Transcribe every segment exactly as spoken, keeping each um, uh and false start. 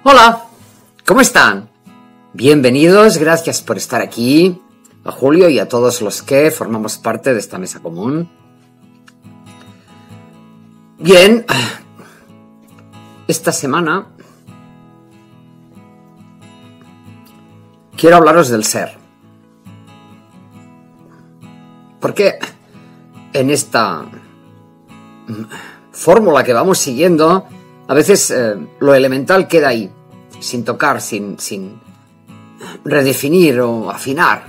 Hola, ¿cómo están? Bienvenidos, gracias por estar aquí, a Julio y a todos los que formamos parte de esta mesa común. Bien, esta semana quiero hablaros del ser. Porque en esta fórmula que vamos siguiendo, a veces eh, lo elemental queda ahí, sin tocar, sin, sin redefinir o afinar.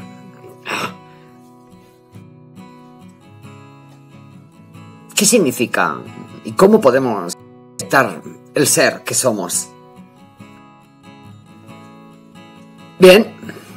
¿Qué significa y cómo podemos estar el ser que somos? Bien,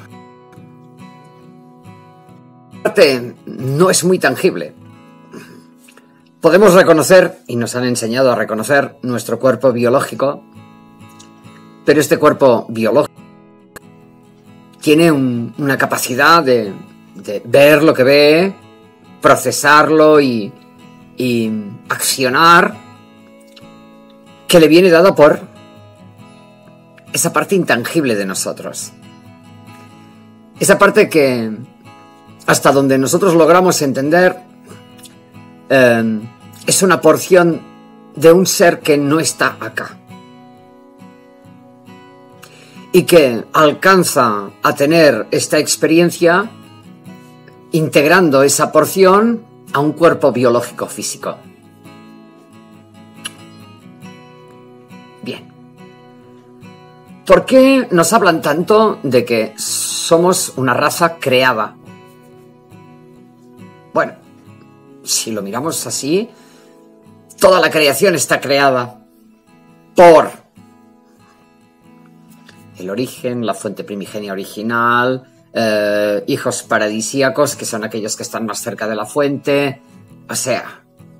parte no es muy tangible. Podemos reconocer, y nos han enseñado a reconocer, nuestro cuerpo biológico, pero este cuerpo biológico tiene un, una capacidad de, de ver lo que ve, procesarlo y, y accionar, que le viene dada por esa parte intangible de nosotros. Esa parte que, hasta donde nosotros logramos entender, eh, es una porción de un ser que no está acá. Y que alcanza a tener esta experiencia integrando esa porción a un cuerpo biológico físico. Bien. ¿Por qué nos hablan tanto de que somos una raza creada? Bueno, si lo miramos así, toda la creación está creada por el origen, la fuente primigenia original, eh, hijos paradisíacos, que son aquellos que están más cerca de la fuente. O sea,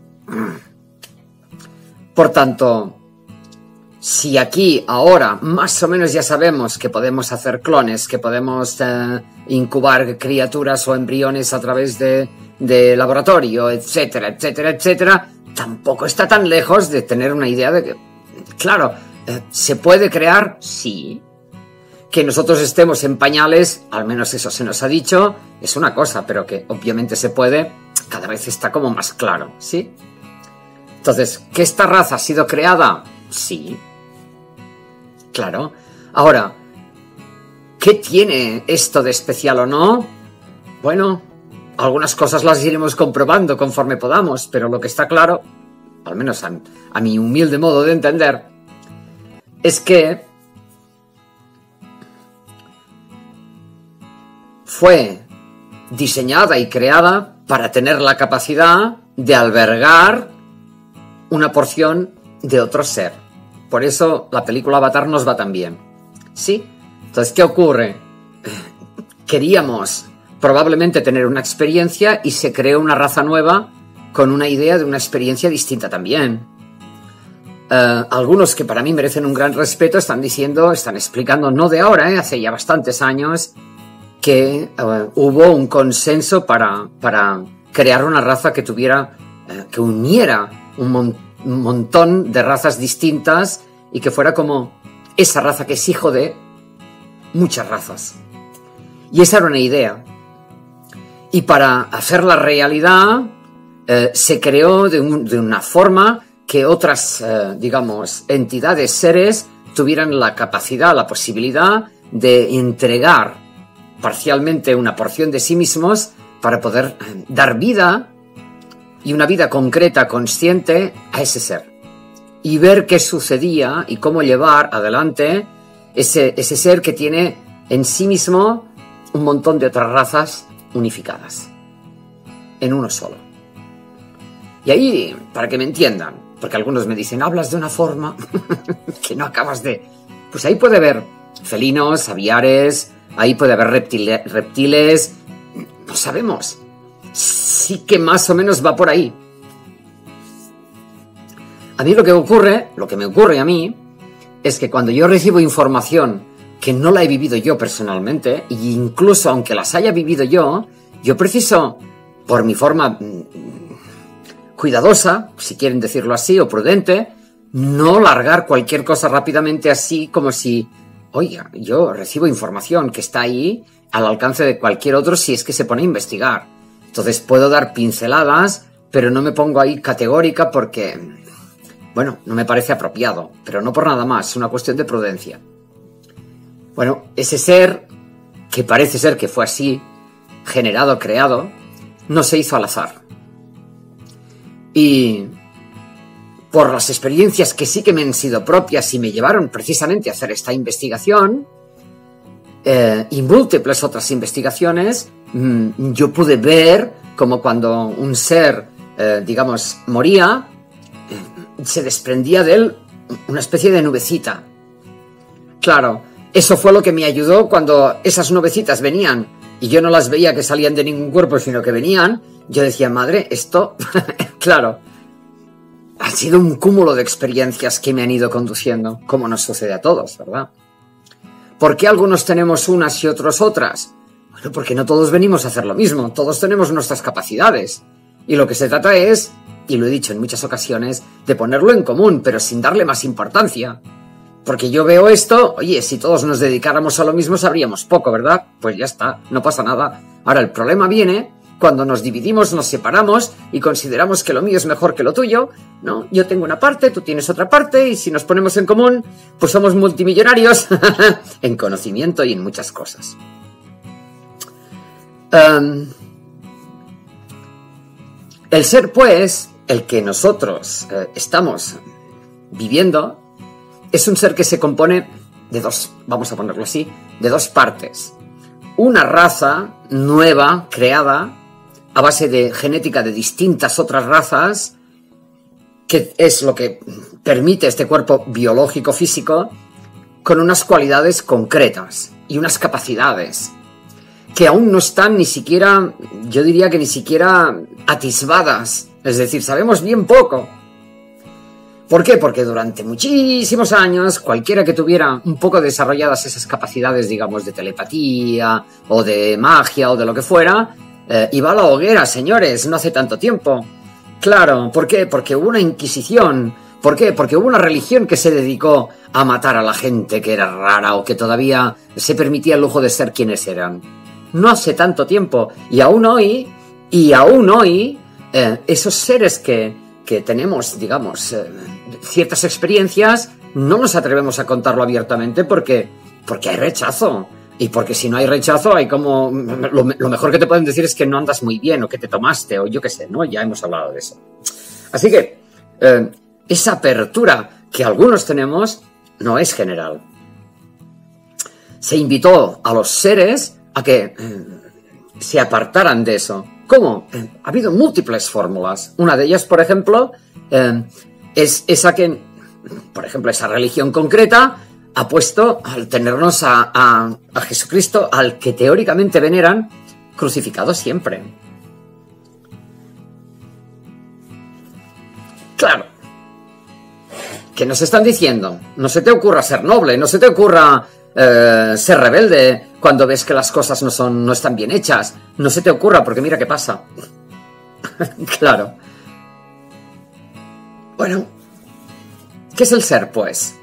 por tanto, si aquí ahora más o menos ya sabemos que podemos hacer clones, que podemos eh, incubar criaturas o embriones a través de, de laboratorio, etcétera, etcétera, etcétera, tampoco está tan lejos de tener una idea de que, claro, eh, ¿se puede crear? Sí. Que nosotros estemos en pañales, al menos eso se nos ha dicho, es una cosa, pero que obviamente se puede, cada vez está como más claro, ¿sí? Entonces, ¿que esta raza ha sido creada? Sí. Claro. Ahora, ¿qué tiene esto de especial o no? Bueno, algunas cosas las iremos comprobando conforme podamos, pero lo que está claro, al menos a, a mi humilde modo de entender, es que fue diseñada y creada para tener la capacidad de albergar una porción de otro ser. Por eso la película Avatar nos va tan bien. ¿Sí? Entonces, ¿qué ocurre? Queríamos probablemente tener una experiencia y se creó una raza nueva con una idea de una experiencia distinta también. Uh, algunos que para mí merecen un gran respeto están diciendo, están explicando, no de ahora, ¿eh? Hace ya bastantes años, que uh, hubo un consenso para, para crear una raza que tuviera, uh, que uniera un, mon un montón de razas distintas y que fuera como esa raza que es hijo de muchas razas. Y esa era una idea. Y para hacerla realidad, uh, se creó de, un, de una forma que otras, uh, digamos, entidades, seres, tuvieran la capacidad, la posibilidad de entregar parcialmente una porción de sí mismos para poder dar vida y una vida concreta, consciente a ese ser y ver qué sucedía y cómo llevar adelante ese, ese ser que tiene en sí mismo un montón de otras razas unificadas en uno solo. Y ahí, para que me entiendan, porque algunos me dicen, hablas de una forma que no acabas de... Pues ahí puede haber felinos, aviares, ahí puede haber reptile, reptiles, no sabemos. Sí que más o menos va por ahí. A mí lo que ocurre, lo que me ocurre a mí, es que cuando yo recibo información que no la he vivido yo personalmente, e incluso aunque las haya vivido yo, yo preciso, por mi forma cuidadosa, si quieren decirlo así, o prudente, no largar cualquier cosa rápidamente así como si, oiga, yo recibo información que está ahí al alcance de cualquier otro si es que se pone a investigar. Entonces puedo dar pinceladas, pero no me pongo ahí categórica porque, bueno, no me parece apropiado, pero no por nada más, es una cuestión de prudencia. Bueno, ese ser, que parece ser que fue así, generado, creado, no se hizo al azar. Y por las experiencias que sí que me han sido propias y me llevaron precisamente a hacer esta investigación, eh, y múltiples otras investigaciones, mmm, yo pude ver como cuando un ser, eh, digamos, moría, eh, se desprendía de él una especie de nubecita. Claro, eso fue lo que me ayudó cuando esas nubecitas venían y yo no las veía que salían de ningún cuerpo, sino que venían. Yo decía, madre, esto, claro, ha sido un cúmulo de experiencias que me han ido conduciendo, como nos sucede a todos, ¿verdad? ¿Por qué algunos tenemos unas y otros otras? Bueno, porque no todos venimos a hacer lo mismo, todos tenemos nuestras capacidades. Y lo que se trata es, y lo he dicho en muchas ocasiones, de ponerlo en común, pero sin darle más importancia. Porque yo veo esto, oye, si todos nos dedicáramos a lo mismo sabríamos poco, ¿verdad? Pues ya está, no pasa nada. Ahora el problema viene cuando nos dividimos, nos separamos y consideramos que lo mío es mejor que lo tuyo, ¿no? Yo tengo una parte, tú tienes otra parte y si nos ponemos en común, pues somos multimillonarios en conocimiento y en muchas cosas. Um, el ser, pues, el que nosotros eh, estamos viviendo, es un ser que se compone de dos, vamos a ponerlo así, de dos partes. Una raza nueva, creada, a base de genética de distintas otras razas, que es lo que permite este cuerpo biológico físico, con unas cualidades concretas y unas capacidades que aún no están ni siquiera, yo diría que ni siquiera atisbadas. Es decir, sabemos bien poco. ¿Por qué? Porque durante muchísimos años, cualquiera que tuviera un poco desarrolladas esas capacidades, digamos, de telepatía, o de magia, o de lo que fuera, eh, iba a la hoguera, señores, no hace tanto tiempo. Claro, ¿por qué? Porque hubo una inquisición. ¿Por qué? Porque hubo una religión que se dedicó a matar a la gente que era rara o que todavía se permitía el lujo de ser quienes eran. No hace tanto tiempo. Y aún hoy, y aún hoy, eh, esos seres que... que tenemos, digamos, eh, ciertas experiencias, no nos atrevemos a contarlo abiertamente porque, porque hay rechazo. Y porque si no hay rechazo, hay como... Lo, lo mejor que te pueden decir es que no andas muy bien, o que te tomaste, o yo qué sé, ¿no? Ya hemos hablado de eso. Así que, eh, esa apertura que algunos tenemos no es general. Se invitó a los seres a que eh, se apartaran de eso. ¿Cómo? Eh, ha habido múltiples fórmulas. Una de ellas, por ejemplo, eh, es esa que, por ejemplo, esa religión concreta ha puesto al tenernos a, a, a Jesucristo, al que teóricamente veneran, crucificado siempre. Claro. ¿Qué nos están diciendo? No se te ocurra ser noble, no se te ocurra eh, ser rebelde cuando ves que las cosas no son, no están bien hechas. No se te ocurra, porque mira qué pasa. Claro. Bueno, ¿qué es el ser, pues?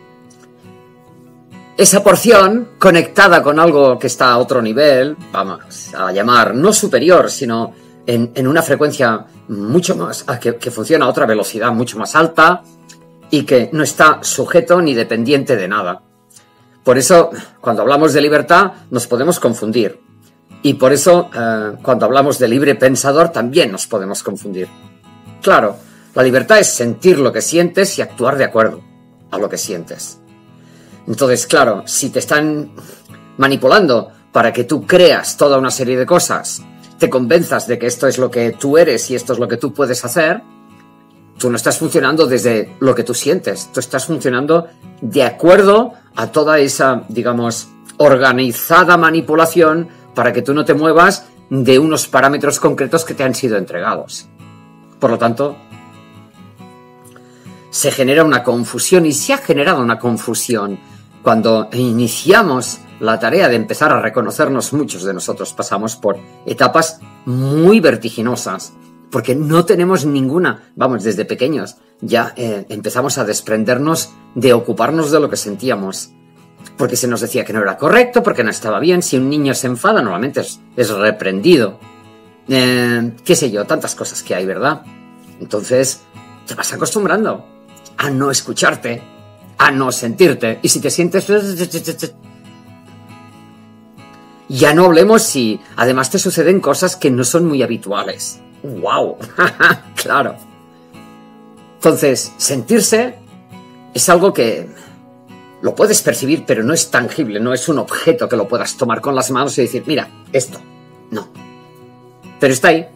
Esa porción conectada con algo que está a otro nivel, vamos a llamar no superior, sino en, en una frecuencia mucho más, que, que funciona a otra velocidad mucho más alta y que no está sujeto ni dependiente de nada. Por eso, cuando hablamos de libertad, nos podemos confundir. Y por eso, eh, cuando hablamos de libre pensador, también nos podemos confundir. Claro, la libertad es sentir lo que sientes y actuar de acuerdo a lo que sientes. Entonces, claro, si te están manipulando para que tú creas toda una serie de cosas, te convenzas de que esto es lo que tú eres y esto es lo que tú puedes hacer, tú no estás funcionando desde lo que tú sientes, tú estás funcionando de acuerdo a toda esa, digamos, organizada manipulación para que tú no te muevas de unos parámetros concretos que te han sido entregados. Por lo tanto, se genera una confusión y se ha generado una confusión cuando iniciamos la tarea de empezar a reconocernos. Muchos de nosotros pasamos por etapas muy vertiginosas porque no tenemos ninguna, vamos, desde pequeños ya eh, empezamos a desprendernos de ocuparnos de lo que sentíamos, porque se nos decía que no era correcto, porque no estaba bien. Si un niño se enfada, normalmente es, es reprendido. Eh, qué sé yo, tantas cosas que hay, ¿verdad? Entonces te vas acostumbrando a no escucharte, a no sentirte, y si te sientes... Ya no hablemos si además te suceden cosas que no son muy habituales. ¡Wow! Claro. Entonces, sentirse es algo que lo puedes percibir, pero no es tangible, no es un objeto que lo puedas tomar con las manos y decir, mira, esto. No. Pero está ahí.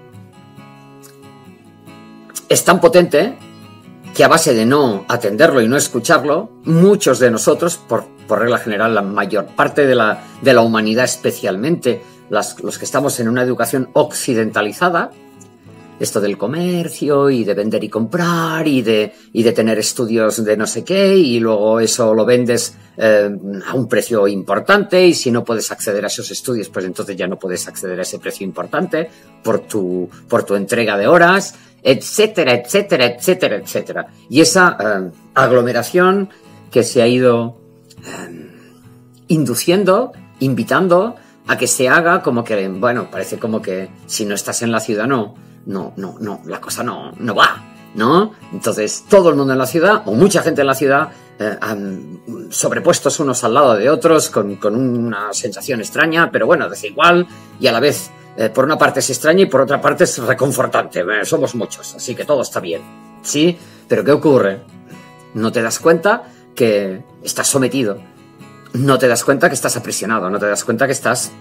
Es tan potente que a base de no atenderlo y no escucharlo, muchos de nosotros, por, por regla general, la mayor parte de la, de la humanidad, especialmente las, los que estamos en una educación occidentalizada, esto del comercio y de vender y comprar y de, y de tener estudios de no sé qué, y luego eso lo vendes eh, a un precio importante, y si no puedes acceder a esos estudios, pues entonces ya no puedes acceder a ese precio importante por tu, por tu entrega de horas, etcétera, etcétera, etcétera, etcétera. Y esa eh, aglomeración que se ha ido eh, induciendo, invitando a que se haga como que, bueno, parece como que si no estás en la ciudad no, no, no, no, la cosa no, no va, ¿no? Entonces todo el mundo en la ciudad, o mucha gente en la ciudad, eh, han sobrepuestos unos al lado de otros con, con una sensación extraña, pero bueno, desigual, y a la vez eh, por una parte es extraña y por otra parte es reconfortante. Eh, somos muchos, así que todo está bien, ¿sí? Pero ¿qué ocurre? No te das cuenta que estás sometido, no te das cuenta que estás aprisionado, no te das cuenta que estás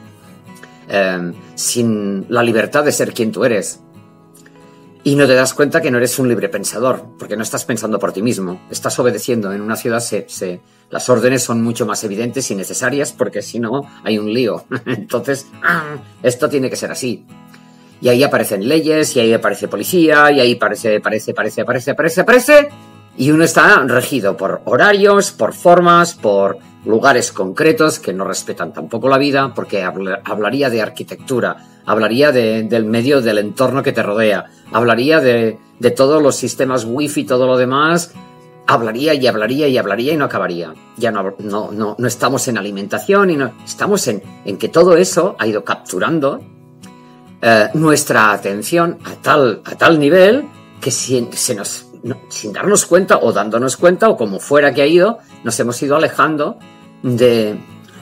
eh, sin la libertad de ser quien tú eres. Y no te das cuenta que no eres un libre pensador, porque no estás pensando por ti mismo. Estás obedeciendo. En una ciudad se, se, las órdenes son mucho más evidentes y necesarias, porque si no hay un lío. Entonces, ¡ah!, esto tiene que ser así. Y ahí aparecen leyes, y ahí aparece policía, y ahí aparece, aparece, aparece, aparece, aparece, aparece. Y uno está regido por horarios, por formas, por lugares concretos que no respetan tampoco la vida, porque habl- hablaría de arquitectura, hablaría de, del medio, del entorno que te rodea, hablaría de, de todos los sistemas wifi y todo lo demás, hablaría y hablaría y hablaría y no acabaría. Ya no, no, no, no estamos en alimentación, y no, estamos en, en que todo eso ha ido capturando eh, nuestra atención a tal, a tal nivel que si, se nos... No, sin darnos cuenta o dándonos cuenta o como fuera que ha ido, nos hemos ido alejando de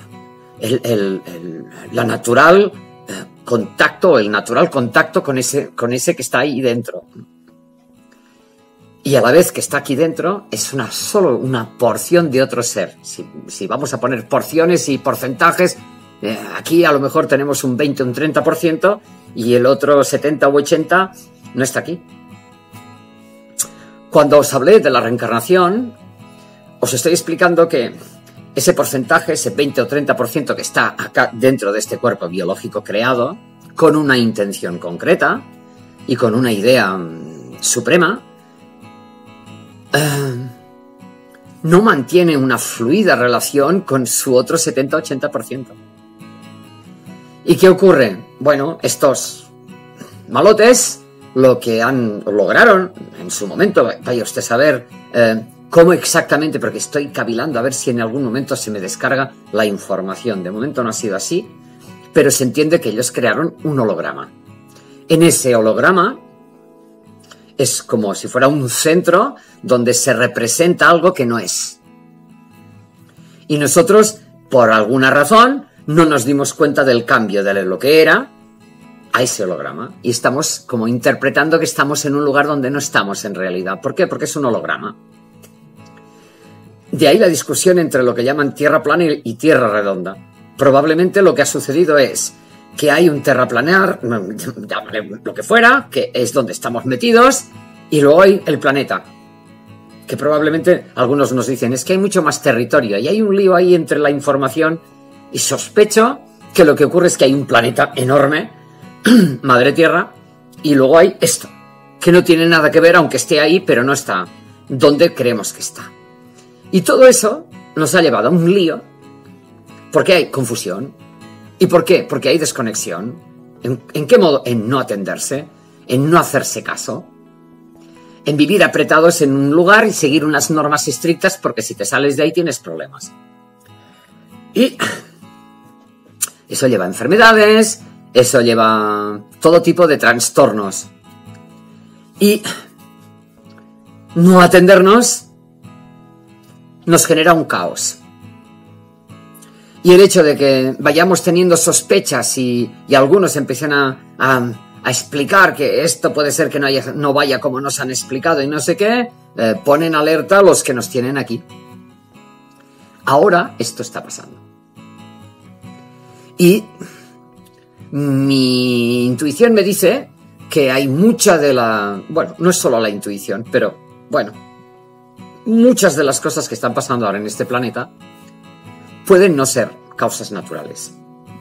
el, el, el, la natural eh, contacto, el natural contacto con ese, con ese que está ahí dentro. Y a la vez que está aquí dentro, es una solo una porción de otro ser. Si, si vamos a poner porciones y porcentajes, eh, aquí a lo mejor tenemos un veinte o un treinta por ciento y el otro setenta u ochenta no está aquí. Cuando os hablé de la reencarnación, os estoy explicando que ese porcentaje, ese veinte o treinta por ciento que está acá dentro de este cuerpo biológico creado, con una intención concreta y con una idea um, suprema, uh, no mantiene una fluida relación con su otro setenta o ochenta por ciento. ¿Y qué ocurre? Bueno, estos malotes lo que han lograron en su momento, vaya usted a saber eh, cómo exactamente, porque estoy cavilando a ver si en algún momento se me descarga la información. De momento no ha sido así, pero se entiende que ellos crearon un holograma. En ese holograma es como si fuera un centro donde se representa algo que no es. Y nosotros, por alguna razón, no nos dimos cuenta del cambio de lo que era a ese holograma, y estamos como interpretando que estamos en un lugar donde no estamos en realidad. ¿Por qué? Porque es un holograma. De ahí la discusión entre lo que llaman tierra plana y tierra redonda. Probablemente lo que ha sucedido es que hay un terraplanar, llámale lo que fuera, que es donde estamos metidos, y luego hay el planeta, que probablemente algunos nos dicen es que hay mucho más territorio, y hay un lío ahí entre la información, y sospecho que lo que ocurre es que hay un planeta enorme, Madre Tierra, y luego hay esto, que no tiene nada que ver, aunque esté ahí, pero no está donde creemos que está. Y todo eso nos ha llevado a un lío, porque hay confusión. ¿Y por qué? Porque hay desconexión. ¿En, en qué modo? En no atenderse, en no hacerse caso, en vivir apretados en un lugar y seguir unas normas estrictas, porque si te sales de ahí tienes problemas. Y eso lleva a enfermedades, eso lleva todo tipo de trastornos. Y no atendernos nos genera un caos. Y el hecho de que vayamos teniendo sospechas y, y algunos empiecen a, a, a explicar que esto puede ser que no, haya, no vaya como nos han explicado y no sé qué, eh, ponen alerta a los que nos tienen aquí. Ahora esto está pasando. Y mi intuición me dice que hay mucha de la... Bueno, no es solo la intuición, pero bueno, muchas de las cosas que están pasando ahora en este planeta pueden no ser causas naturales.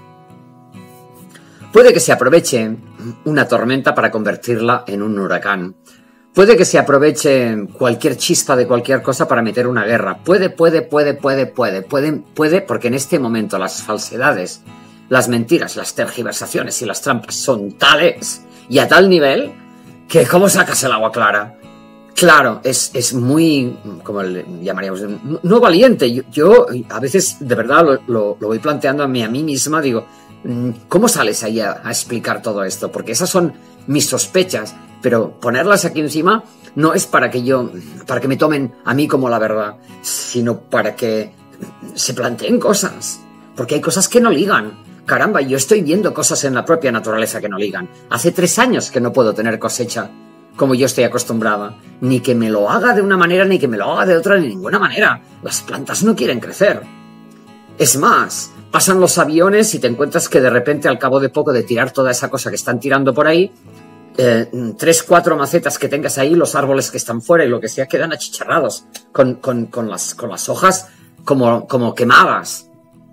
Puede que se aproveche una tormenta para convertirla en un huracán. Puede que se aproveche cualquier chispa de cualquier cosa para meter una guerra. Puede, puede, puede, puede, puede, puede, puede, porque en este momento las falsedades, las mentiras, las tergiversaciones y las trampas son tales y a tal nivel que ¿cómo sacas el agua clara? Claro, es, es muy, como le llamaríamos, no, no valiente. Yo, yo a veces de verdad lo, lo, lo voy planteando a mí, a mí misma, digo, ¿cómo sales ahí a, a explicar todo esto? Porque esas son mis sospechas, pero ponerlas aquí encima no es para que yo, para que me tomen a mí como la verdad, sino para que se planteen cosas, porque hay cosas que no ligan. Caramba, yo estoy viendo cosas en la propia naturaleza que no ligan. Hace tres años que no puedo tener cosecha como yo estoy acostumbrada. Ni que me lo haga de una manera, ni que me lo haga de otra, de ninguna manera. Las plantas no quieren crecer. Es más, pasan los aviones y te encuentras que de repente, al cabo de poco de tirar toda esa cosa que están tirando por ahí, eh, tres, cuatro macetas que tengas ahí, los árboles que están fuera y lo que sea, quedan achicharrados con, con, con, las, con las hojas como, como quemadas.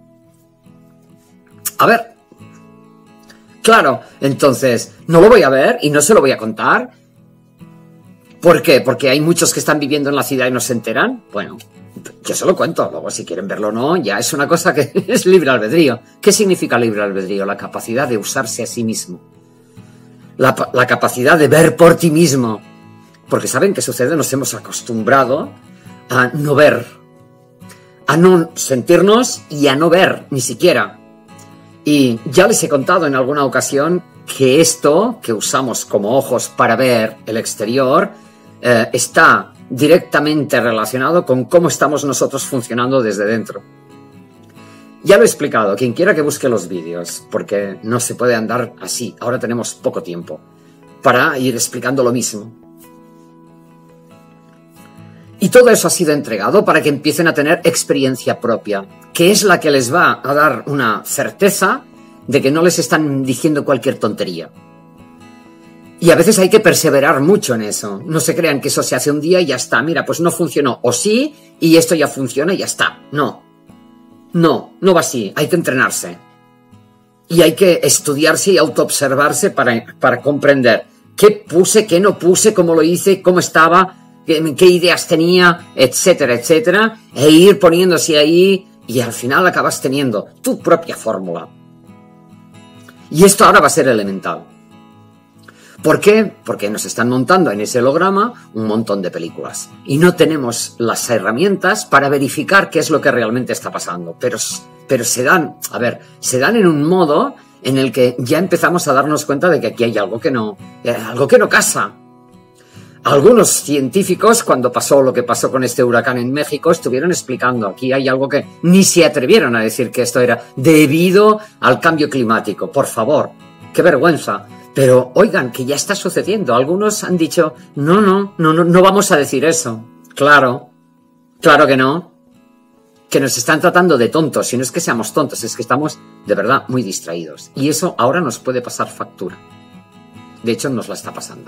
A ver. Claro, entonces, no lo voy a ver y no se lo voy a contar. ¿Por qué? Porque hay muchos que están viviendo en la ciudad y no se enteran. Bueno, yo se lo cuento. Luego, si quieren verlo o no, ya es una cosa que es libre albedrío. ¿Qué significa libre albedrío? La capacidad de usarse a sí mismo. La, la capacidad de ver por ti mismo. Porque ¿saben qué sucede? Nos hemos acostumbrado a no ver. A no sentirnos y a no ver, ni siquiera. Y ya les he contado en alguna ocasión que esto que usamos como ojos para ver el exterior eh, está directamente relacionado con cómo estamos nosotros funcionando desde dentro. Ya lo he explicado, quien quiera que busque los vídeos, porque no se puede andar así, ahora tenemos poco tiempo para ir explicando lo mismo. Y todo eso ha sido entregado para que empiecen a tener experiencia propia, que es la que les va a dar una certeza de que no les están diciendo cualquier tontería. Y a veces hay que perseverar mucho en eso. No se crean que eso se hace un día y ya está. Mira, pues no funcionó. O sí, y esto ya funciona y ya está. No. No, no va así. Hay que entrenarse. Y hay que estudiarse y autoobservarse para, para comprender qué puse, qué no puse, cómo lo hice, cómo estaba, qué, qué ideas tenía, etcétera, etcétera. E ir poniéndose ahí y al final acabas teniendo tu propia fórmula. Y esto ahora va a ser elemental. ¿Por qué? Porque nos están montando en ese holograma un montón de películas. Y no tenemos las herramientas para verificar qué es lo que realmente está pasando. Pero, pero se dan, a ver, se dan en un modo en el que ya empezamos a darnos cuenta de que aquí hay algo que no, algo que no casa. Algunos científicos, cuando pasó lo que pasó con este huracán en México, estuvieron explicando, aquí hay algo que ni se atrevieron a decir que esto era debido al cambio climático. Por favor, qué vergüenza. Pero, oigan, que ya está sucediendo. Algunos han dicho, no, no, no, no, no vamos a decir eso. Claro, claro que no. Que nos están tratando de tontos. Y no es que seamos tontos, es que estamos, de verdad, muy distraídos. Y eso ahora nos puede pasar factura. De hecho, nos la está pasando.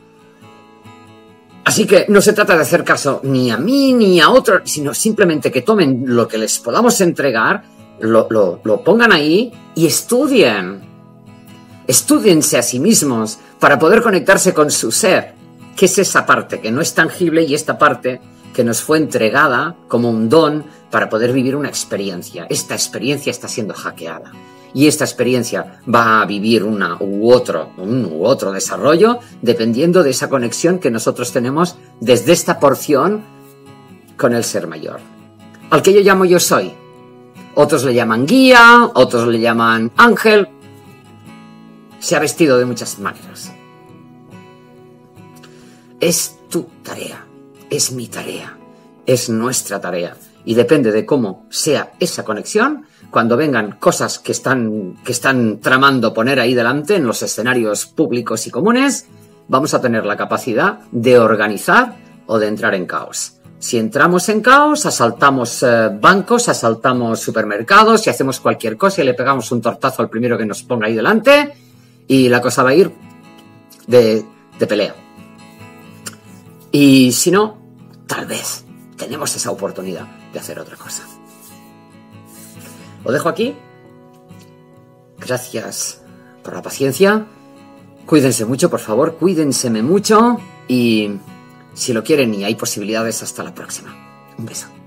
Así que no se trata de hacer caso ni a mí ni a otro, sino simplemente que tomen lo que les podamos entregar, lo, lo, lo pongan ahí y estudien. Estúdiense a sí mismos para poder conectarse con su ser, que es esa parte que no es tangible y esta parte que nos fue entregada como un don para poder vivir una experiencia. Esta experiencia está siendo hackeada y esta experiencia va a vivir una u otro, un u otro desarrollo dependiendo de esa conexión que nosotros tenemos desde esta porción con el ser mayor, al que yo llamo yo soy. Otros le llaman guía, otros le llaman ángel. Se ha vestido de muchas maneras. Es tu tarea, es mi tarea, es nuestra tarea. Y depende de cómo sea esa conexión, cuando vengan cosas que están, que están tramando poner ahí delante en los escenarios públicos y comunes, vamos a tener la capacidad de organizar o de entrar en caos. Si entramos en caos, asaltamos eh, bancos, asaltamos supermercados y hacemos cualquier cosa y le pegamos un tortazo al primero que nos ponga ahí delante y la cosa va a ir de, de pelea. Y si no, tal vez tenemos esa oportunidad de hacer otra cosa. Lo dejo aquí. Gracias por la paciencia. Cuídense mucho, por favor, cuídenseme mucho y si lo quieren y hay posibilidades, hasta la próxima. Un beso.